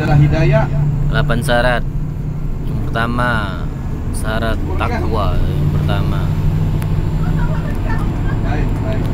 adalah hidayah. 8 syarat. Yang pertama, syarat takwa. Yang pertama. Baik.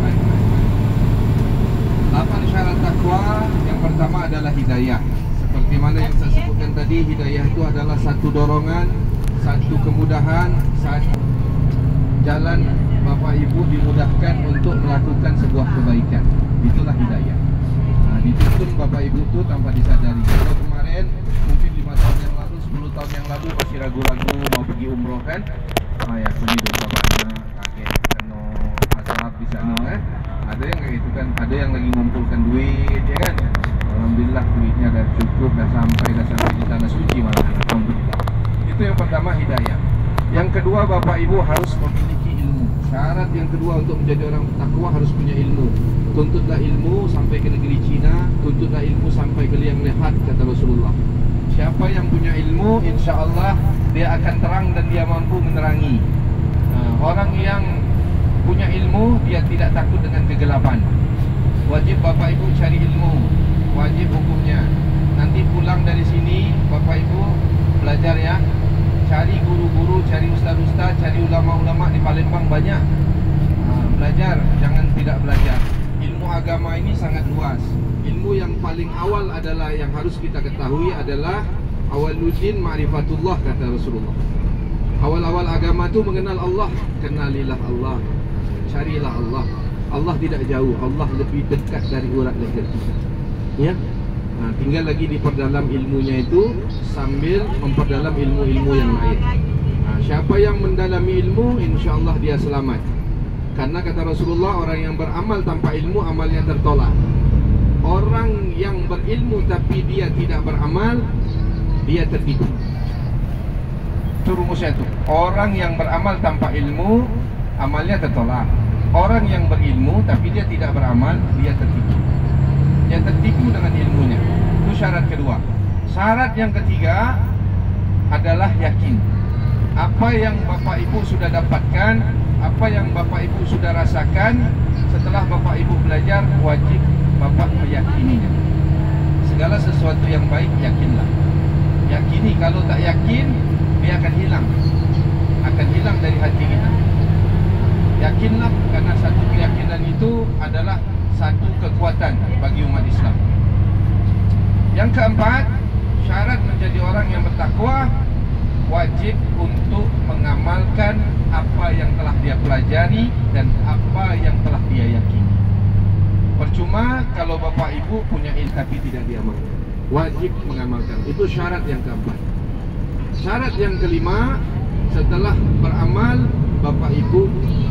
8 syarat takwa. Yang pertama adalah hidayah. Seperti mana yang saya sebutkan tadi, hidayah itu adalah satu dorongan, satu kemudahan, satu jalan Bapak Ibu dimudahkan untuk melakukan sebuah kebaikan. Itulah hidayah. Nah, dituntun Bapak Ibu itu tanpa disadari. Kalau kemarin mungkin 5 tahun yang lalu, 10 tahun yang lalu masih ragu-ragu mau pergi umroh kan? Ya ini dosa banyak, kaget kena azab di sana kan? Ada yang kayak gitu kan, ada yang lagi ngumpulkan duit ya kan? Alhamdulillah duitnya dah cukup, dah sampai di tanah suci malah. Alhamdulillah. Itu yang pertama, hidayah. Yang kedua, Bapak Ibu harus memiliki ilmu. Syarat yang kedua untuk menjadi orang takwa harus punya ilmu. Tuntutlah ilmu sampai ke negeri Cina, tuntutlah ilmu sampai ke liang lahat, kata Rasulullah. Siapa yang punya ilmu, insya Allah dia akan terang dan dia mampu menerangi. Orang yang punya ilmu, dia tidak takut dengan kegelapan. Wajib Bapak Ibu cari ilmu, wajib hukumnya. Nanti pulang dari sini, Bapak Ibu belajar ya. Cari guru-guru, cari ustaz-ustaz, cari ulama-ulama di Palembang banyak. Belajar, jangan tidak belajar. Ilmu agama ini sangat luas. Ilmu yang paling awal adalah yang harus kita ketahui adalah awaludin ma'rifatullah, kata Rasulullah. Awal-awal agama itu mengenal Allah. Kenalilah Allah, carilah Allah. Allah tidak jauh, Allah lebih dekat dari urat leher kita. Ya. Tinggal lagi diperdalam ilmunya itu sambil memperdalam ilmu-ilmu yang lain. Siapa yang mendalami ilmu, insya Allah dia selamat. Karena kata Rasulullah, orang yang beramal tanpa ilmu, amalnya tertolak. Orang yang berilmu tapi dia tidak beramal, dia tertipu. Itu rumusnya itu. Orang yang beramal tanpa ilmu, amalnya tertolak. Orang yang berilmu tapi dia tidak beramal, dia tertipu. Yang tertipu dengan ilmunya. Itu syarat kedua. Syarat yang ketiga adalah yakin. Apa yang Bapak Ibu sudah dapatkan, apa yang Bapak Ibu sudah rasakan, setelah Bapak Ibu belajar, wajib Bapak meyakininya. Segala sesuatu yang baik, yakinlah. Yakini. Kalau tak yakin, dia akan hilang. Akan hilang dari hati kita. Yakinlah, karena satu keyakinan itu adalah satu kekuatan bagi umat Islam. Yang keempat, syarat menjadi orang yang bertakwa, wajib untuk mengamalkan apa yang telah dia pelajari dan apa yang telah dia yakini. Percuma kalau Bapak Ibu punya ilmu tapi tidak diamalkan. Wajib mengamalkan. Itu syarat yang keempat. Syarat yang kelima, setelah beramal, Bapak Ibu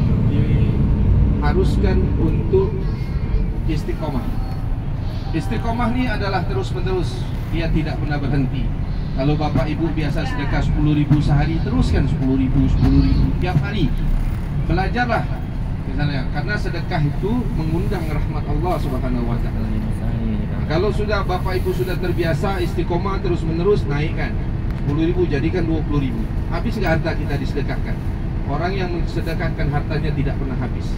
diharuskan untuk istiqomah. Istiqomah ini adalah terus-menerus, dia tidak pernah berhenti. Kalau Bapak Ibu biasa sedekah 10.000 sehari, teruskan 10.000 tiap hari. Belajarlah misalnya, karena sedekah itu mengundang rahmat Allah Subhanahu wa taala. Kalau sudah Bapak Ibu sudah terbiasa istiqomah terus-menerus, naikkan 10.000 jadikan 20.000. Habis enggak harta kita disedekahkan? Orang yang mensedekahkan hartanya tidak pernah habis.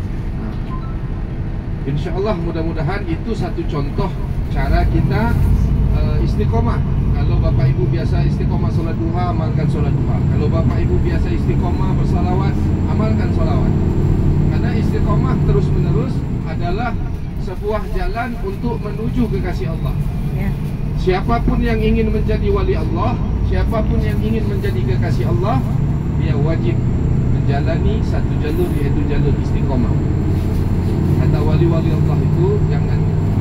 Insya Allah mudah-mudahan itu satu contoh cara kita istiqomah. Kalau Bapak Ibu biasa istiqomah sholat duha, amalkan sholat duha. Kalau Bapak Ibu biasa istiqomah bersalawat, amalkan salawat. Karena istiqomah terus menerus adalah sebuah jalan untuk menuju kekasih Allah. Siapapun yang ingin menjadi wali Allah, siapapun yang ingin menjadi kekasih Allah, dia wajib menjalani satu jalur, yaitu jalur istiqomah. Kata wali-wali Allah itu, jangan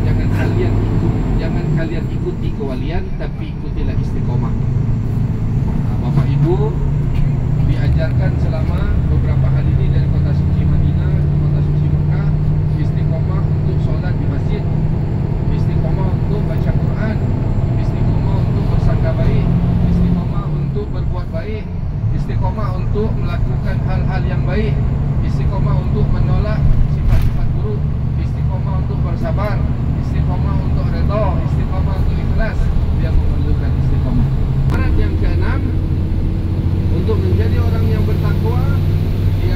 kalian ikuti kewalian, tapi ikutilah istiqomah. Bapak Ibu diajarkan selama beberapa hari ini dari kota suci Madinah ke kota suci Mekah, istiqomah untuk sholat di masjid, istiqomah untuk baca Quran, istiqomah untuk bersangka baik, istiqomah untuk berbuat baik, istiqomah untuk melakukan hal-hal yang baik, istiqomah untuk menolak sifat-sifat buruk, istiqomah untuk bersabar, istiqomah untuk redha, istiqomah untuk ikhlas. Dia memerlukan istiqomah. Syarat yang keenam, untuk menjadi orang yang bertakwa, dia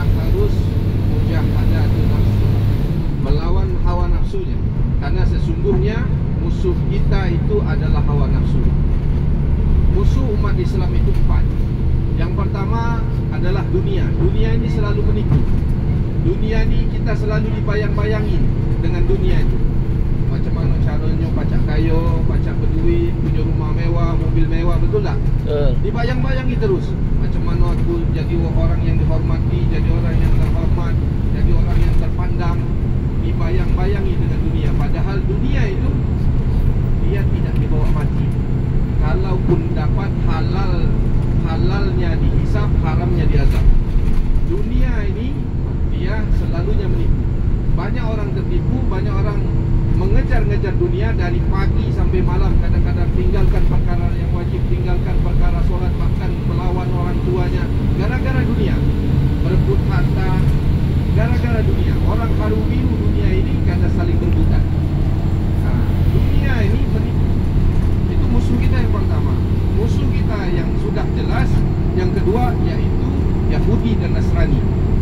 musuh umat Islam itu 4. Yang pertama adalah dunia. Dunia ini selalu menipu. Dunia ini kita selalu dibayang-bayangi dengan dunia itu. Macam mana caranya pacak kayo, pacak berduit, punya rumah mewah, mobil mewah, betul tak? Dibayang-bayangi terus. Macam mana aku jadi orang yang dihormati, jadi orang yang terhormat, jadi orang yang terpandang. Dibayang-bayangi dengan dunia. Padahal dunia itu dia tidak dibawa mati. Kalaupun dapat halalnya dihisap, haramnya diazab. Dunia ini dia selalunya menipu. Banyak orang tertipu, banyak orang mengejar-ngejar dunia dari pagi sampai malam. Kadang-kadang tinggalkan perkara yang wajib, tinggalkan perkara solat, bahkan melawan orang tuanya gara-gara dunia. Berebut harta gara-gara dunia. Orang haru biru dunia ini karena saling berebutan. Nah, dunia ini menipu. Itu musuh kita yang pertama. Musuh kita yang sudah jelas. Yang kedua yaitu Yahudi dan Nasrani.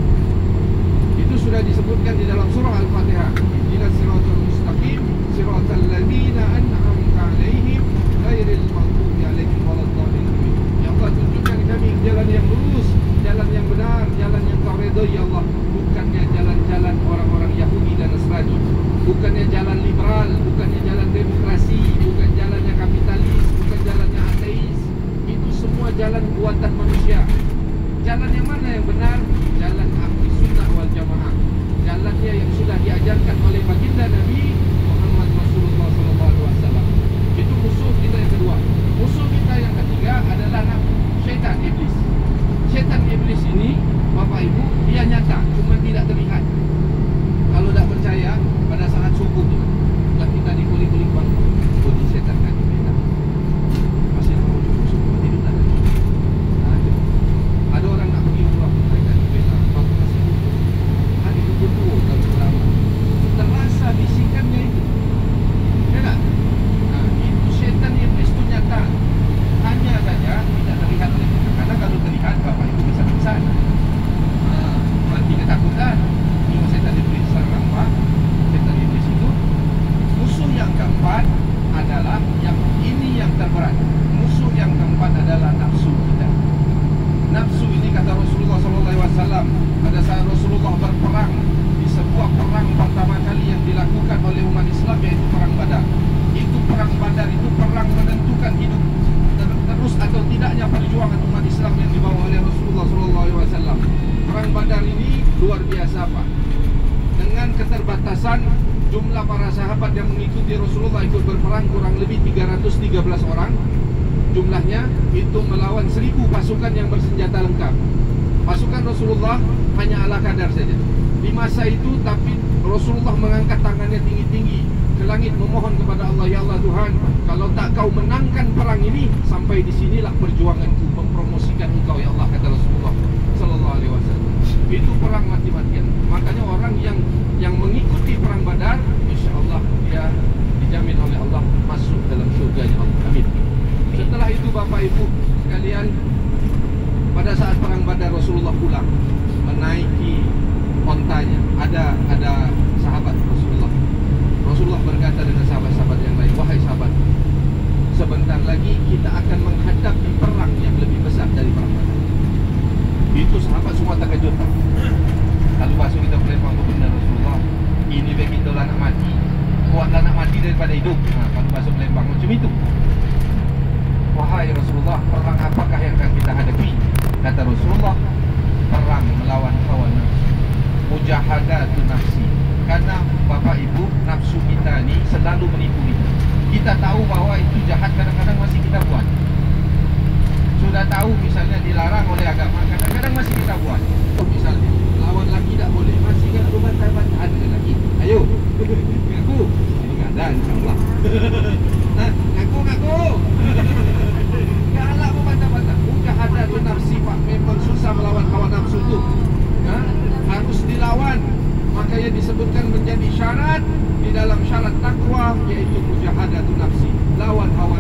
Itu sudah disebutkan di dalam surah Al-Fatihah. Ihdinas siratal mustaqim, siratal ladzina an'amta 'alaihim ghairil maghdubi 'alaihim waladdallin. Ya Allah, tunjukkan kami jalan yang lurus, jalan yang benar, jalan yang Kau redai ya Allah. Bukannya jalan-jalan orang-orang Yahudi dan Nasrani, bukannya jalan liberal, bukannya jalan demokrasi, bukan jalannya kapitalis, bukan jalannya ateis. Itu semua jalan buatan manusia. Jalan yang mana yang benar? Jalan ahli sunnah wal jamaah. Jalannya yang sudah diajarkan oleh baginda Nabi Muhammad Rasulullah SAW. Itu musuh kita yang kedua. Musuh kita yang ketiga adalah syaitan iblis. Syaitan iblis ini, Bapak Ibu, dia nyata, cuma tidak terlihat. Kalau tak percaya, pada saat subuh tu, lah kita dikulik-kulik bang, bunyi syaitan kan kita. Masih mau subuh tidur tak lagi. Ada orang nak pergi umrah, mereka kita waktu masih butuh. Hari itu butuh kalau lama. Terasa bisikannya itu, ya tak? Nah, itu syaitan iblis tu nyata. Hanya saja tidak terlihat oleh kita. Karena kalau terlihat, Bapak Ibu bisa pingsan. Mati ketakutan. Ini syaitan iblis serang Pak. Syaitan iblis itu. Musuh yang keempat adalah yang ini yang terberat. Musuh yang keempat adalah nafsu kita. Nafsu ini kata Rasulullah SAW pada saat Rasulullah berperang di sebuah perang pertama kali yang dilakukan oleh umat Islam, yaitu perang Badar. Itu perang Badar itu perang menentukan hidup terus atau tidaknya perjuangan umat Islam yang dibawa oleh Rasulullah SAW. Perang Badar ini luar biasa Pak. Dengan keterbatasan jumlah para sahabat yang mengikuti Rasulullah ikut berperang kurang lebih 313 orang. Jumlahnya itu melawan 1000 pasukan yang bersenjata lengkap. Pasukan Rasulullah hanya ala kadar saja. Di masa itu tapi Rasulullah mengangkat tangannya tinggi-tinggi ke langit memohon kepada Allah, ya Allah Tuhan, kalau tak Kau menangkan perang ini, sampai di sinilah perjuanganku mempromosikan Engkau ya Allah, kata Rasulullah sallallahu alaihi wasallam. Itu perang mati-matian. Makanya orang yang mengikuti perang Badar, insyaallah dia dijamin oleh Allah masuk dalam surga-Nya Allah. Amin. Setelah itu Bapak Ibu sekalian, pada saat perang Badar Rasulullah pulang menaiki ontanya. Ada sahabat Rasulullah. Rasulullah berkata dengan sahabat-sahabat yang lain, wahai sahabat, sebentar lagi kita akan menghadapi perang yang lebih besar dari perang Badar. Itu sahabat semua terkejut. Lalu masuk kita berlempang benar Rasulullah, ini bagi kita nak mati, kuatlah nak mati daripada hidup. Kalau masuk berlempang macam itu. Wahai Rasulullah, perang apakah yang akan kita hadapi? Kata Rasulullah, perang melawan hawa nafsu, mujahadatun nafsi. Karena Bapak Ibu, nafsu kita ni selalu menipu kita. Kita tahu bahwa itu jahat, kadang-kadang masih kita buat. Sudah tahu misalnya dilarang oleh agama, kadang-kadang masih kita buat. Misalnya lawan lagi tak boleh, masih kan ada bantahan dengan lagi. Ayo, ngaku. Ini tak ada insyaAllah. Nah, ngaku. Galak pun bantah-bantah. Mujahadatun nafsi Pak, memang susah melawan hawa nafsu itu. Harus dilawan. Makanya disebutkan menjadi syarat di dalam syarat takwa, yaitu mujahadatun nafsi, lawan hawa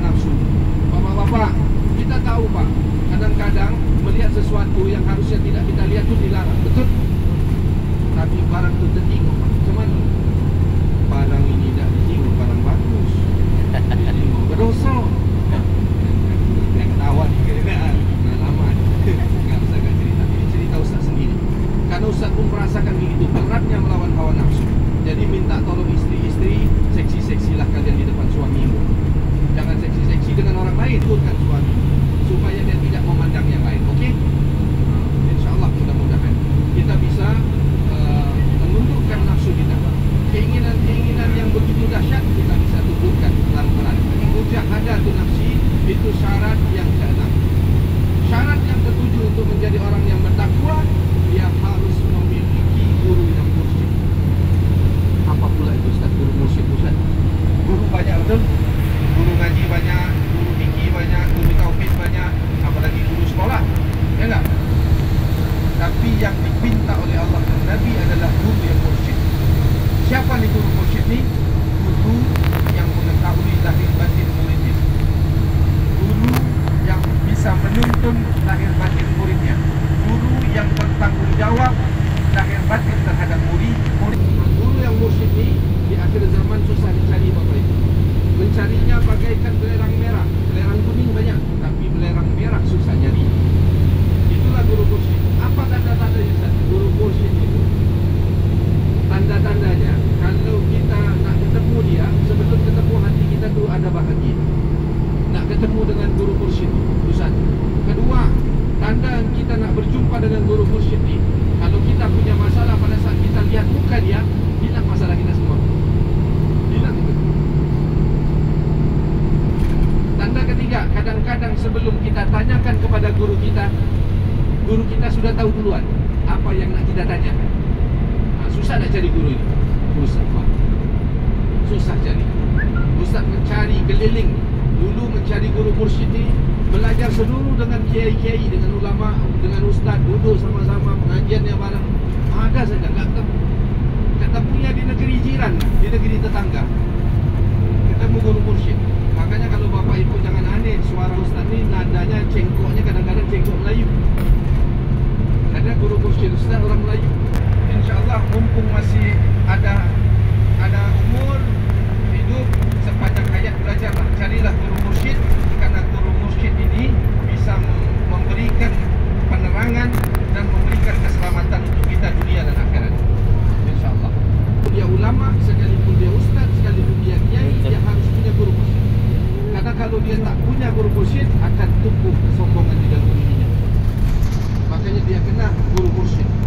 nafsi, itu syarat yang keenam. Syarat yang ketujuh untuk menjadi orang yang bertakwa, dia harus memiliki guru yang mursyid. Apa pula itu Ustaz guru mursyid Ustaz? Guru banyak betul. Guru ngaji banyak, guru fikih banyak, guru tauhid banyak, apalagi guru sekolah. Ya enggak? Tapi yang dipinta oleh Allah dan Nabi adalah guru yang mursyid. Siapa nih guru mursyid ni? Guru yang mengetahui lahir batin muridnya. Guru yang bisa menuntun lahir batin muridnya. Guru yang bertanggung jawab lahir batin terhadap murid. Guru yang mursyid ni di akhir zaman susah dicari Bapak Ibu. Mencarinya bagaikan belerang merah. Belerang kuning banyak, tapi belerang merah susah nyari. Itulah guru mursyid. Apa tanda-tandanya Ustaz? Guru mursyid itu tanda-tandanya kalau kita nak ketemu dia, sebelum ketemu hati kita tu ada bahagia. Nak ketemu dengan guru mursyid itu satu. Kedua, tanda kita nak berjumpa dengan guru mursyid ni, kalau kita punya masalah pada saat kita lihat muka dia, hilang masalah kita semua. Hilang itu. Tanda ketiga, kadang-kadang sebelum kita tanyakan kepada guru kita sudah tahu duluan apa yang nak kita tanyakan. Susah nak cari guru itu. Susah cari. Ustaz mencari keliling. Dulu mencari guru mursyid ni, belajar seluruh dengan kiai-kiai, dengan ulama, dengan ustaz, duduk sama-sama pengajiannya bareng. Ada saja tak ketemu. Ketemunya di negeri jiran, di negeri tetangga. Ketemu guru mursyid. Makanya kalau Bapak Ibu jangan aneh, suara ustaz ni nadanya cengkoknya kadang-kadang cengkok Melayu. Ada guru mursyid ustaz orang Melayu. InsyaAllah mumpung masih ada umur hidup sepanjang hayat, belajarlah, carilah guru mursyid, karena guru mursyid ini bisa memberikan penerangan dan memberikan keselamatan untuk kita dunia dan akhirat. InsyaAllah. Dia ulama, sekalipun dia ustaz, sekalipun dia kiai, dia harus punya guru mursyid. Karena kalau dia tak punya guru mursyid, akan tumbuh kesombongan di dalam dirinya. Makanya dia kena guru mursyid.